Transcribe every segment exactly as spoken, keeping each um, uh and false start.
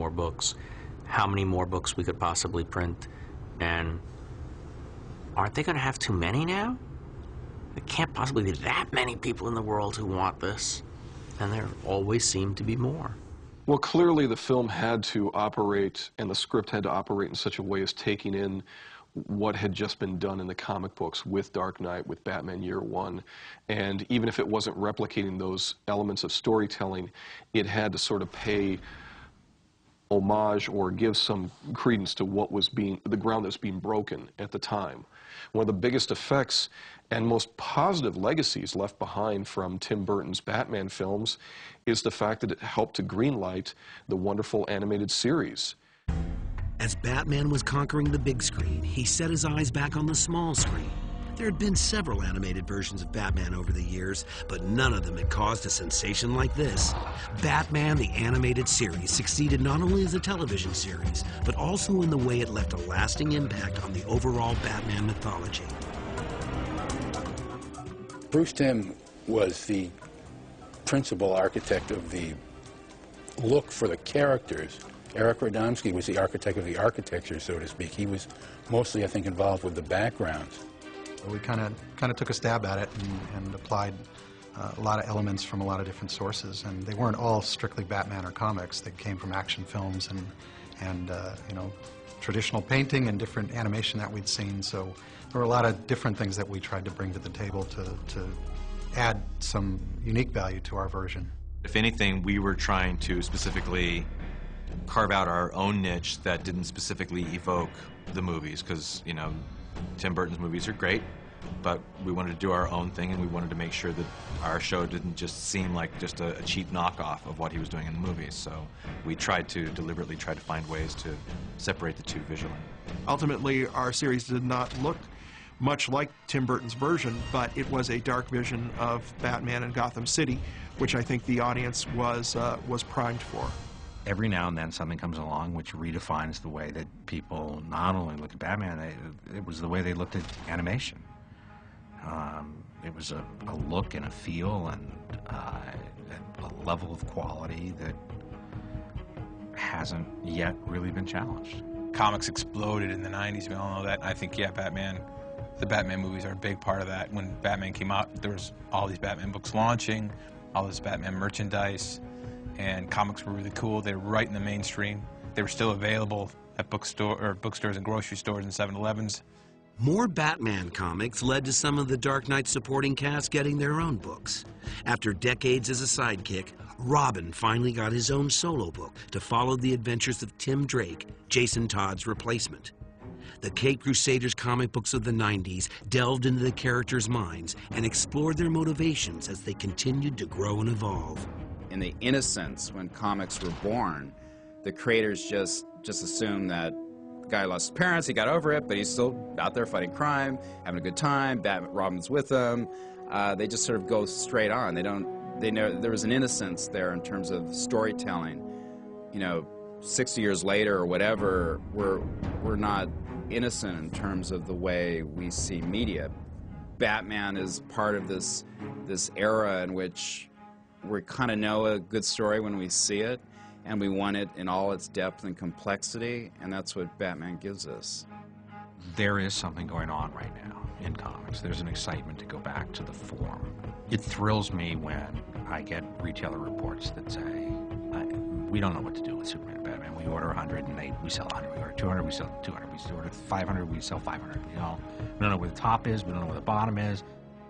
more books, how many more books we could possibly print, and aren't they going to have too many now? There can't possibly be that many people in the world who want this, and there always seem to be more. Well, clearly the film had to operate, and the script had to operate in such a way as taking in what had just been done in the comic books with Dark Knight, with Batman Year One. And even if it wasn't replicating those elements of storytelling, it had to sort of pay homage or give some credence to what was being, the ground that was being broken at the time. One of the biggest effects and most positive legacies left behind from Tim Burton's Batman films is the fact that it helped to greenlight the wonderful animated series. As Batman was conquering the big screen, he set his eyes back on the small screen. There had been several animated versions of Batman over the years, but none of them had caused a sensation like this. Batman, the animated series, succeeded not only as a television series, but also in the way it left a lasting impact on the overall Batman mythology. Bruce Timm was the principal architect of the look for the characters. Eric Radomski was the architect of the architecture, so to speak. He was mostly, I think, involved with the backgrounds. We kind of kind of took a stab at it and, and applied uh, a lot of elements from a lot of different sources, and they weren't all strictly Batman or comics. They came from action films and and uh, you know, traditional painting and different animation that we'd seen. So there were a lot of different things that we tried to bring to the table to to add some unique value to our version. If anything, we were trying to specifically carve out our own niche that didn't specifically evoke the movies, because, you know, Tim Burton's movies are great, but we wanted to do our own thing, and we wanted to make sure that our show didn't just seem like just a, a cheap knockoff of what he was doing in the movies. So we tried to deliberately try to find ways to separate the two visually. Ultimately, our series did not look much like Tim Burton's version, but it was a dark vision of Batman in Gotham City, which I think the audience was uh, was primed for. Every now and then something comes along which redefines the way that people not only look at Batman, they, it was the way they looked at animation. Um, it was a, a look and a feel and uh, a level of quality that hasn't yet really been challenged. Comics exploded in the nineties, we all know that. I think, yeah, Batman, the Batman movies are a big part of that. When Batman came out, there was all these Batman books launching, all this Batman merchandise, and comics were really cool. They were right in the mainstream. They were still available at bookstore or bookstores and grocery stores and seven elevens. More Batman comics led to some of the Dark Knight supporting cast getting their own books. After decades as a sidekick, Robin finally got his own solo book to follow the adventures of Tim Drake, Jason Todd's replacement. The Caped Crusaders comic books of the nineties delved into the characters' minds and explored their motivations as they continued to grow and evolve. In the innocence when comics were born, the creators just just assumed that the guy lost his parents, he got over it, but he's still out there fighting crime, having a good time, Batman, Robin's with him. Uh, they just sort of go straight on. They don't, they know, there was an innocence there in terms of storytelling. You know, sixty years later or whatever, we're, we're not innocent in terms of the way we see media. Batman is part of this, this era in which we kind of know a good story when we see it, and we want it in all its depth and complexity, and that's what Batman gives us. There is something going on right now in comics. There's an excitement to go back to the form. It thrills me when I get retailer reports that say, I, we don't know what to do with Superman and Batman. We order one hundred and they, we sell one hundred. We order two hundred, we sell two hundred. We order five hundred, we sell five hundred. You know, we don't know where the top is, we don't know where the bottom is.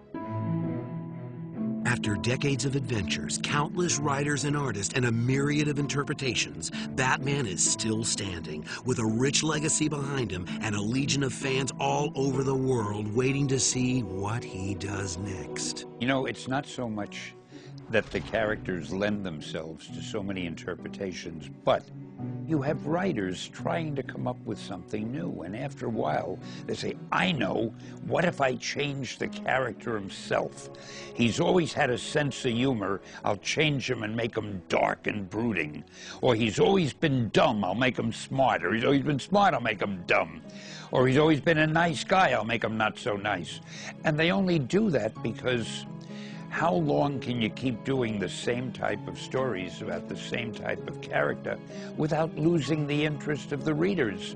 After decades of adventures, countless writers and artists, and a myriad of interpretations, Batman is still standing, with a rich legacy behind him and a legion of fans all over the world waiting to see what he does next. You know, it's not so much that the characters lend themselves to so many interpretations, but you have writers trying to come up with something new, and after a while they say, I know, what if I change the character himself? He's always had a sense of humor, I'll change him and make him dark and brooding. Or he's always been dumb, I'll make him smart. Or he's always been smart, I'll make him dumb. Or he's always been a nice guy, I'll make him not so nice. And they only do that because How long can you keep doing the same type of stories about the same type of character without losing the interest of the readers?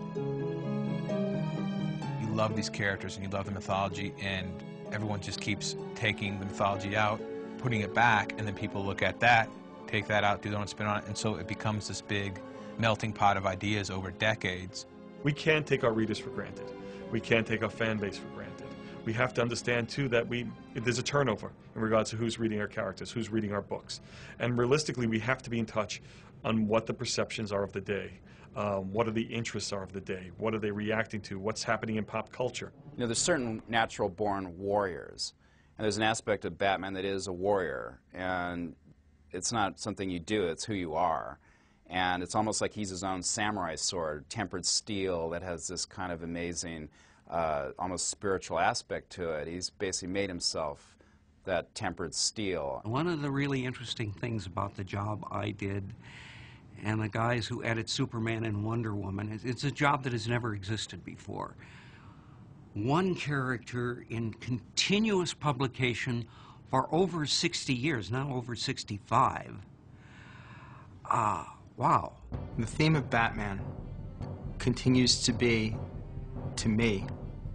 You love these characters and you love the mythology, and everyone just keeps taking the mythology out, putting it back, and then people look at that, take that out, do their own spin on it, and so it becomes this big melting pot of ideas over decades. We can't take our readers for granted. We can't take our fan base for granted. We have to understand, too, that we there's a turnover in regards to who's reading our characters, who's reading our books. And realistically, we have to be in touch on what the perceptions are of the day, um, what are the interests are of the day, what are they reacting to, what's happening in pop culture. You know, there's certain natural-born warriors, and there's an aspect of Batman that is a warrior, and it's not something you do, it's who you are. And it's almost like he's his own samurai sword, tempered steel, that has this kind of amazing, uh, almost spiritual aspect to it. He's basically made himself that tempered steel. One of the really interesting things about the job I did and the guys who edit Superman and Wonder Woman, is it's a job that has never existed before. One character in continuous publication for over sixty years, now over sixty-five. Ah. Wow. The theme of Batman continues to be, to me,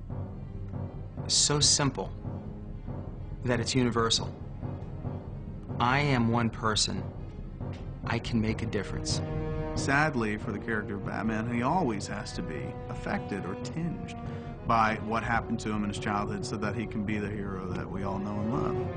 so simple that it's universal. I am one person. I can make a difference. Sadly, for the character of Batman, he always has to be affected or tinged by what happened to him in his childhood so that he can be the hero that we all know and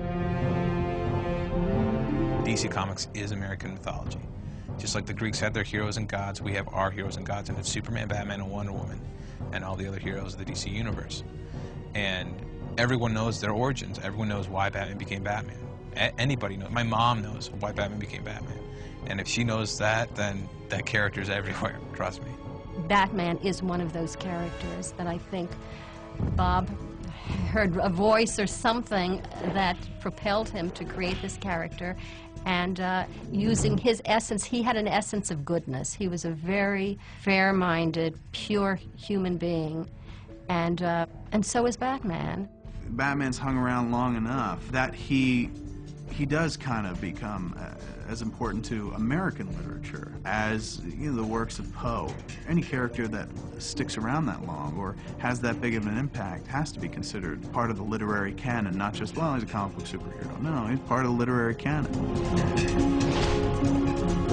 love. D C Comics is American mythology. Just like the Greeks had their heroes and gods, we have our heroes and gods, and it's Superman, Batman, and Wonder Woman, and all the other heroes of the D C universe. And everyone knows their origins. Everyone knows why Batman became Batman. A anybody knows. My mom knows why Batman became Batman. And if she knows that, then that character's everywhere, trust me. Batman is one of those characters that I think Bob heard a voice or something that propelled him to create this character. And uh, using his essence, he had an essence of goodness. He was a very fair-minded, pure human being. And, uh, and so is Batman. Batman's hung around long enough that he, he does kind of become uh, as important to American literature as, you know, the works of Poe. Any character that sticks around that long or has that big of an impact has to be considered part of the literary canon, not just, well, he's a comic book superhero. No, he's part of the literary canon.